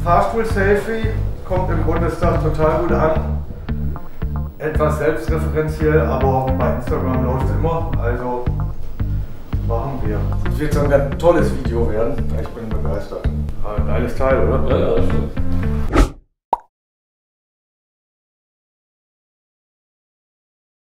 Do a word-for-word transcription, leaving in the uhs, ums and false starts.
Fahrstuhl-Selfie kommt im Bundestag total gut an. Etwas selbstreferenziell, aber bei Instagram läuft es immer, also machen wir. Das wird so ein ganz tolles Video werden. Ich bin begeistert. Ah, geiles Teil, oder? Ja, ja, stimmt.